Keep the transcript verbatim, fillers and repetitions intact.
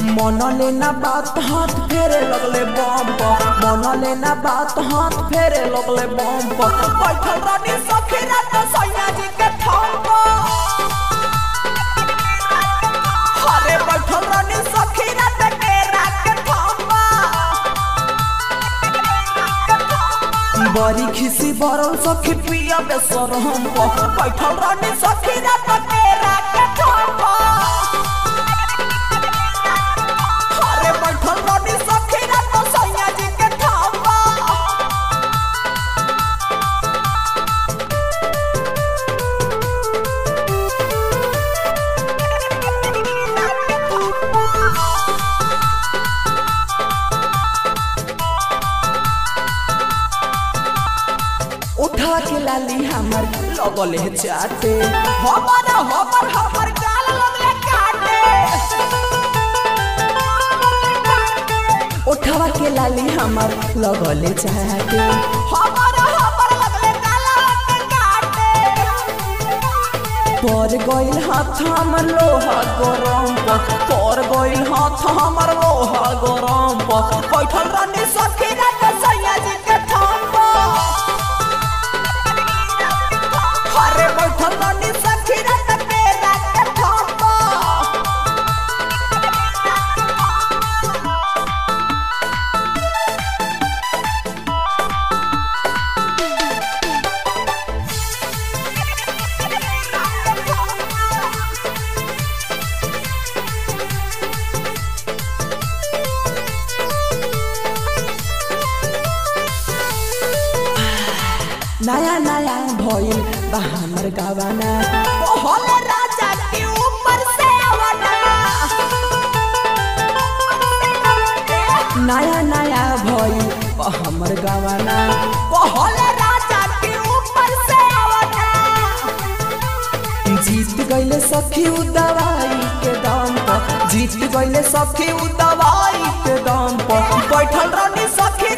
मन लेना बात हाथ फेरे लगले बम पर मन लेना बात हाथ फेरे लगले बम पर बैठल रानी सखी रात सैया जी के थम पर अरे बैठल रानी सखी रात के रात के थम पर बड़ी खिसी बरल सखी पिया बेसर हम पर बैठल रानी सखी रात के रात के थम पर उठा के लाली हमर लगले चाटे हमर हमर हमर गाल लगले काटे उठवा के लाली हमर लगले चाटे हमर हमर लगले गाल लगले काटे पर गइल हाथ हमर लोहा गरम पर पर गइल हाथ हमर लोहा गरम पर बैठल रानी सखी रात सैया जी के थम पर अरे बैठल रानी सखी रात के रात के थम पर नया नया भइल बा हमर गावाना ओहले राजा के ऊपर से आवना नया नया भइल बा हमर गावाना ओहले राजा के ऊपर से आवना जीत गइले सखी उ दवाई के दाम पर जीत गइले सखी उ दवाई के दाम पर बैठल रानी सखी